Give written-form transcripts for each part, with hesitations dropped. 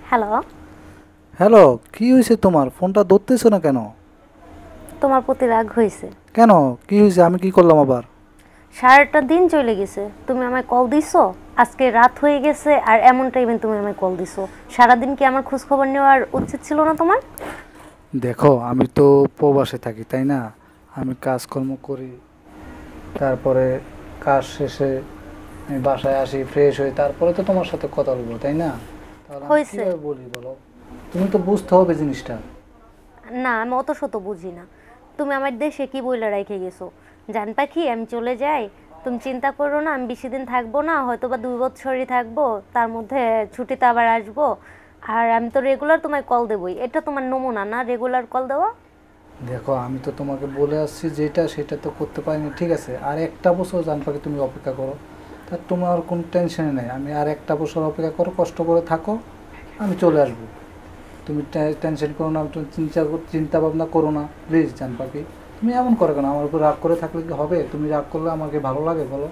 Hello. Hello, কি হয়েছে তোমার? ফোনটা ধরতেছো না কেন? তোমার প্রতি রাগ হয়েছে। কেন? কি হয়েছে? আমি কি করলাম আবার? সারাটা দিন চলে গেছে, তুমি আমায় কল দিছো। আজকে রাত হয়ে গেছে আর এমন টাইমে তুমি আমায় কল দিছো। সারাদিন কি আমার খোঁজ খবর নেওয়ার উচিত ছিল না তোমার? দেখো, আমি তো প্রবাসে থাকি, তাই না? আমি কাজকর্ম করি, তারপরে কাজ শেষে আমি বাসায় আসি, ফ্রেশ হই, তারপরে তো তোমার সাথে কথা বলবো, তাই না? তাহলে আমি হয়েছে। কিভাবে বলি বলো? তুমি তো বুঝতে হবে জিনিসটা। না, আমি অত শত বুঝি না। তুমি আমার দেশে কি বইলা রেখে গেছো? জান পাখি আমি চলে যাই, তুমি চিন্তা করো না, আমি বেশি দিন থাকবো না, হয়তো বা 2 বছরই থাকবো, তার মধ্যে ছুটিতে আবার আসবো। আর আমি তো রেগুলার তোমায় কল দেবই, এটা তোমার নমুনা না রেগুলার কল দেওয়া? দেখো, আমি তো তোমাকে বলে আসছি যেটা সেটা তো করতে পারিনি, ঠিক আছে? আর একটা বছর জানপাকে তুমি অপেক্ষা করো, তার তোমার কোনো টেনশনে নেই। আমি আর একটা বছর অপেক্ষা করো, কষ্ট করে থাকো, আমি চলে আসবো। তুমি টেনশন করো না, তুমি চিন্তা ভাবনা করো না, প্লিজ জান পাখি। তুমি এমন করো কেন? আমার উপর রাগ করে থাকলে কি হবে? তুমি রাগ করলে আমাকে ভালো লাগে বলো?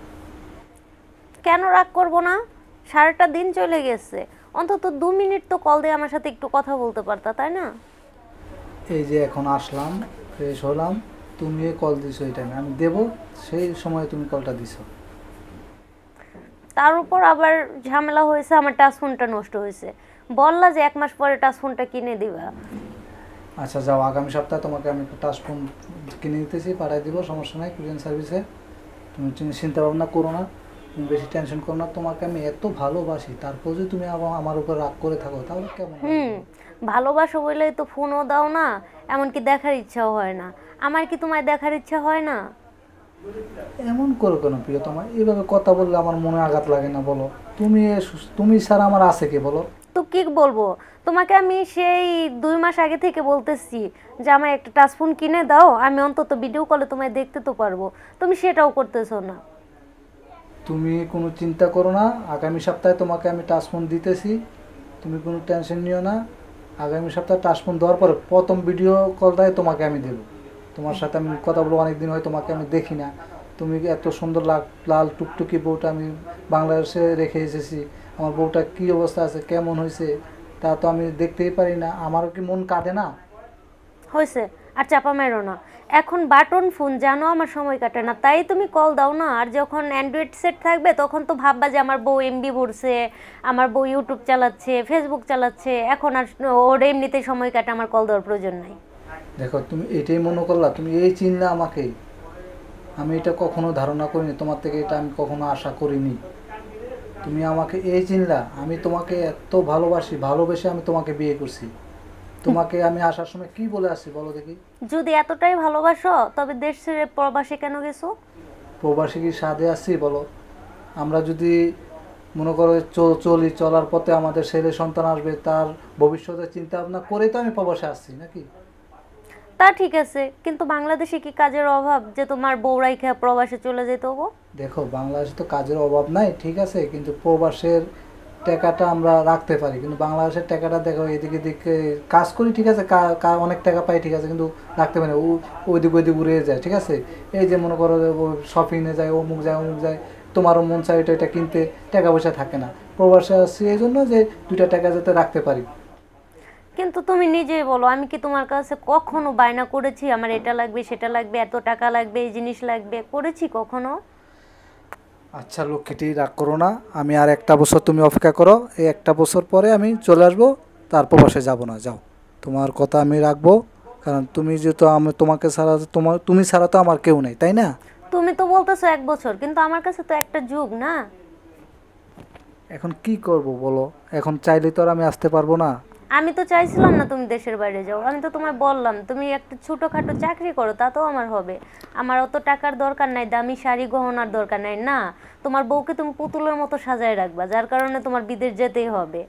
কেন রাগ করব না? সারাটা দিন চলে গেছে, অন্তত 2 মিনিট তো কল দিয়ে আমার সাথে একটু কথা বলতে পারতা, তাই না? এই যে এখন আসলাম, ফ্রেশ হলাম, তুমি কল দিছো এই টাইমে, আমি দেবো সেই সময় তুমি কলটা দিছো। তার উপর আবার ঝামেলা হয়েছে, আমার টাচ ফোনটা নষ্ট হয়েছে। বললা যে 1 মাস পরে টাচ ফোনটা কিনে দিবা। আচ্ছা যাও, আগামী সপ্তাহে তোমাকে আমি একটা টাচ ফোন কিনে দিতেছি, পাঠিয়ে দিব, সমস্যা নাই, কুরিয়ান সার্ভিসে। তুমি চিন্তা ভাবনা করো না, তুমি বেশি টেনশন করো না। তোমাকে আমি এত ভালোবাসি, তারপর যদি তুমি আমার উপর রাগ করে থাকো তাহলে কেমন হয় হুম। বলো? ভালোবাসো বলেই তো ফোনও দাও না, এমনকি দেখার ইচ্ছাও হয় না। আমার কি তোমায় দেখার ইচ্ছা হয় না? এমন করো কেন প্রিয়তমা? এইভাবে কথা বললে আমার মনে আঘাত লাগে না বলো? তুমি ছাড়া আমার আছে কে বলো? তো কি বলবো? তোমাকে আমি সেই 2 মাস আগে থেকে বলতেছি যে আমায় একটা টাচ ফোন কিনে দাও, আমি অন্তত ভিডিও কলে তোমায় দেখতে তো পারবো। তুমি সেটাও করতেছো না। তুমি কোনো চিন্তা করো না, আগামী সপ্তাহে তোমাকে আমি টাচফোন দিতেছি, তুমি কোনো টেনশন নিও না। আগামী সপ্তাহে টাচফোন দেওয়ার পরে প্রথম ভিডিও কলটাই তোমাকে আমি দেবো। তোমার সাথে আমি কথা বলবো, অনেকদিন হয় তোমাকে আমি দেখি না। তুমি এত সুন্দর লাল টুকটুকি বউটা আমি বাংলাদেশে রেখে এসেছি, আমার বউটা কী অবস্থা আছে, কেমন হয়েছে, তা তো আমি দেখতেই পারি না। আমারও কি মন কাঁদে না? হয়েছে, আর চাপা মেরো না। এখন বাটন ফোন জানো আমার সময় কাটে না, তাই তুমি কল দাও না। আর যখন অ্যান্ড্রয়েড সেট থাকবে তখন তো ভাববা যে আমার বউ এমবি ভরছে, আমার বউ ইউটিউব চালাচ্ছে, ফেসবুক চালাচ্ছে, এখন আর ওর এমনিতেই সময় কাটে, আমার কল দেওয়ার প্রয়োজন নাই। দেখো, তুমি এটাই মনে করলা, তুমি এই চিনলা আমাকে। আমি এটা কখনো ধারণা করিনি তোমার থেকে, এটা আমি কখনো আশা করিনি। তুমি আমাকে এই চিনলা? আমি তোমাকে এত ভালোবাসি, ভালোবেসে আমি তোমাকে বিয়ে করছি। তোমাকে আমি আসার সময় কি বলে আসছি বলো দেখি? যদি এতটাই ভালোবাসো তবে দেশ ছেড়ে প্রবাসে কেন গেছো? প্রবাসী কি সাধে আসছি বলো? আমরা যদি মনে করো চলি, চলার পথে আমাদের ছেলে সন্তান আসবে, তার ভবিষ্যতের চিন্তা ভাবনা করেই তো আমি প্রবাসে আসছি নাকি? তা ঠিক আছে, কিন্তু বাংলাদেশে কি কাজের অভাব যে তোমার বউ রাইখা প্রবাসে চলে যেতে হবো? দেখো, বাংলাদেশে তো কাজের অভাব নাই, ঠিক আছে, কিন্তু প্রবাসের টাকাটা আমরা রাখতে পারি, কিন্তু বাংলাদেশের টাকাটা দেখো, এদিকে দিকে কাজ করি, ঠিক আছে, অনেক টাকা পাই, ঠিক আছে, কিন্তু রাখতে পারি না। ওইদিক ওইদিক উড়ে যায়, ঠিক আছে। এই যে মনে করো শপিংয়ে যায়, অমুক যায় অমুক যায়, তোমারও মন চাই এটা এটা কিনতে, টাকা পয়সা থাকে না। প্রবাসে আসছি এই জন্য যে 2টা টাকা যাতে রাখতে পারি। কিন্তু তুমি নিজেই বলো, আমি কি তোমার কাছে কখনো বায়না করেছি আমার এটা লাগবে সেটা লাগবে, এত টাকা লাগবে, এই জিনিস লাগবে, করেছি কখনো? আচ্ছা লক্ষ্মীটি, রাগ করো না। আমি আর একটা বছর তুমি অপেক্ষা করো, এই একটা বছর পরে আমি চলে আসবো, তার প্রবাসে যাব না, যাও। তোমার কথা আমি রাখবো, কারণ তুমি যেহেতু আমি তোমাকে ছাড়া, তুমি ছাড়া তো আমার কেউ নেই, তাই না? তুমি তো বলতেছো 1 বছর, কিন্তু আমার কাছে তো একটা যুগ না। এখন কি করব বলো? এখন চাইলে তো আর আমি আসতে পারবো না। আমি তো চাইছিলাম না তুমি দেশের বাইরে যাও, আমি তো তোমায় বললাম তুমি একটা ছোটোখাটো চাকরি করো, তাতেও আমার হবে। আমার অত টাকার দরকার নাই, দামি শাড়ি গহনার দরকার নাই না। তোমার বউকে তুমি পুতুলের মতো সাজায় রাখবা, যার কারণে তোমার বিদেশ যেতেই হবে।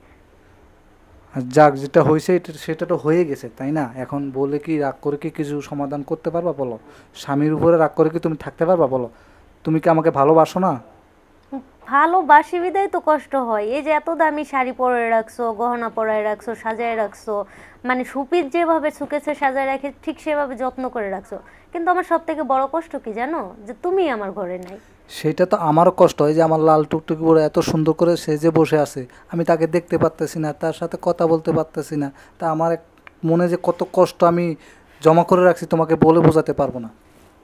আর যাক, যেটা হয়েছে সেটা তো হয়ে গেছে, তাই না? এখন বলে কি রাগ করে কি কিছু সমাধান করতে পারবা বলো? স্বামীর উপরে রাগ করে কি তুমি থাকতে পারবা বলো? তুমি কি আমাকে ভালোবাসো না? ভালোবাসি বিদায় তো কষ্ট হয়। এই যে এত দামি শাড়ি পরে রাখছো, গহনা পরায় রাখছো, সাজায় রাখছো, মানে সুপির যেভাবে সুকেছে সাজায় রাখে ঠিক সেভাবে যত্ন করে রাখছো, কিন্তু আমার সব থেকে বড় কষ্ট কি জানো? যে তুমি আমার ঘরে নাই। সেটা তো আমারও কষ্ট হয় যে আমার লাল টুকটুকি বড় এত সুন্দর করে সেজে বসে আছে, আমি তাকে দেখতে পারতেছি না, তার সাথে কথা বলতে পারতেছি না। তা আমার মনে যে কত কষ্ট আমি জমা করে রাখছি তোমাকে বলে বোঝাতে পারবো না।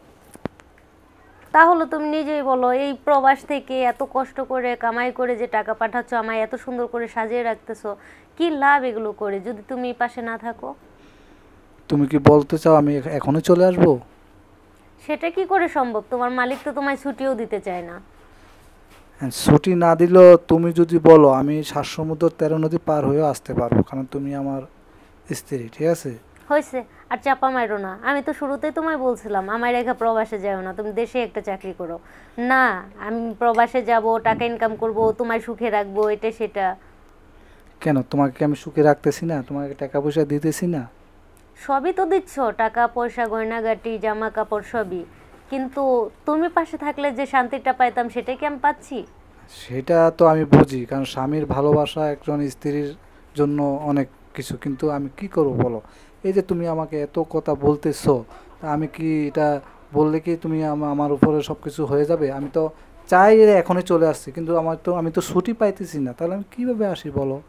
তাহলে তুমি নিজেই বলো, এই প্রবাস থেকে এত কষ্ট করে কামাই করে যে টাকা পাঠাচ্ছ, আমায় এত সুন্দর করে সাজিয়ে রাখতেছো, কি লাভ এগুলো করে যদি তুমি পাশে না থাকো? তুমি কি বলতে চাও আমি এখনই চলে আসবো? সেটা কি করে সম্ভব? তোমার মালিক তো তোমায় ছুটিও দিতে চায় না। হ্যাঁ, ছুটি না দিলেও তুমি যদি বলো আমি 7 সমুদ্র 13 নদী পার হয়েও আসতে পারবো, কারণ তুমি আমার স্ত্রী, ঠিক আছে? হয়েছে, আর চাপা মারো না। আমি তো শুরুতেই তোমায় বলছিলাম আমার রেখা প্রবাসে যাও না, তুমি দেশে একটা চাকরি করো। না, আমি প্রবাসে যাব, টাকা ইনকাম করব, তোমায় সুখে রাখবো, এটা সেটা। কেন, তোমাকে কি আমি সুখে রাখতেছি না? তোমাকে টাকা পয়সা দিতেছি না? সবই তো দিচ্ছ, টাকা পয়সা গয়নাগাটি জামা কাপড় সবই, কিন্তু তুমি পাশে থাকলে যে শান্তিটা পাইতাম সেটা কি আমি পাচ্ছি? সেটা তো আমি বুঝি, কারণ স্বামীর ভালোবাসা একজন স্ত্রীর জন্য অনেক কিছু, কিন্তু আমি কি করব বলো? এই যে তুমি আমাকে এত কথা বলতেছো, তা আমি কি এটা বললে কি তুমি আমার উপরে সব কিছু হয়ে যাবে? আমি তো চাই যে এখনই চলে আসছি, কিন্তু আমি তো ছুটি পাইতেছি না, তাহলে আমি কিভাবে আসি বলো?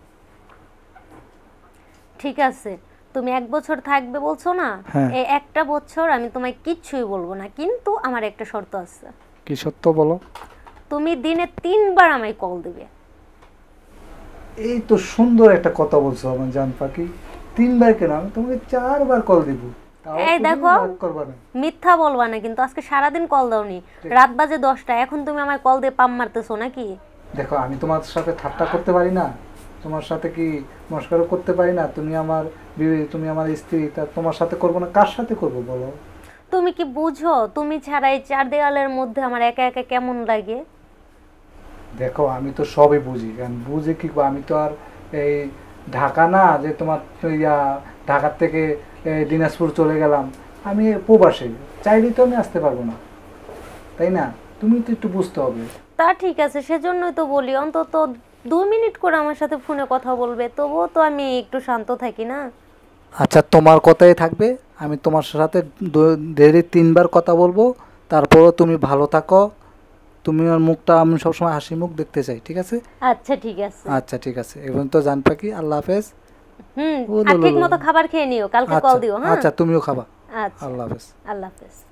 ঠিক আছে, তুমি 1 বছর থাকবে বলছো না, হ্যাঁ। এই একটা বছর আমি তোমায় কিচ্ছুই বলবো না, কিন্তু আমার একটা শর্ত আছে। কি সত্য বলো? তুমি দিনে 3বার আমায় কল দিবে। এই তো সুন্দর একটা কথা বলছো আমার জান পাখি। 3বার কেন, আমি তোমাকে 4বার কল দিব। তাও এই তুমি দেখো, রাগ করবা না। মিথ্যা বলবা না কিন্তু, আজকে সারাদিন কল দাওনি, রাত বাজে 10টা, এখন তুমি আমায় কল দিয়ে পাম মারতেছো নাকি? দেখো, আমি তোমার সাথে ঠাট্টা করতে পারি না, তোমার সাথে কি মস্করা করতে পারি না? তুমি আমার বিবি, তুমি আমার স্ত্রী, তা তোমার সাথে করবো না কার সাথে করবো বলো? তুমি কি বুঝো তুমি ছাড়া এই 4 দেওয়ালের মধ্যে আমার একা একা কেমন লাগে? দেখো, আমি তো সবই বুঝি, কারণ বুঝে কি করবো? আমি তো আর এই ঢাকা না যে তোমার ইয়া ঢাকার থেকে দিনাজপুর চলে গেলাম। আমি প্রবাসী, চাইলেই তো আমি আসতে পারবো না, তাই না? তুমি তো একটু বুঝতে হবে। তা ঠিক আছে, সেজন্যই তো বলি অন্তত 2 মিনিট করে আমার সাথে ফোনে কথা বলবে, তবুও তো আমি একটু শান্ত থাকি না? আচ্ছা, তোমার কথাই থাকবে, আমি তোমার সাথে দেরি 3বার কথা বলবো, তারপরও তুমি ভালো থাকো। তুমি আমার মুখটা আমি সবসময় হাসি মুখ দেখতে চাই, ঠিক আছে? আচ্ছা ঠিক আছে। আচ্ছা ঠিক আছে, এখন তো জান পাখি, আল্লাহ হাফেজ। হুম। ও লো আর লো ঠিক লো। মতো খাবার খেয়ে নিও, কালকে কল আচ্ছা দিও, হ্যাঁ? আচ্ছা, তুমিও খাবা। আচ্ছা, আল্লাহ হাফেজ। আল্লাহ হাফেজ।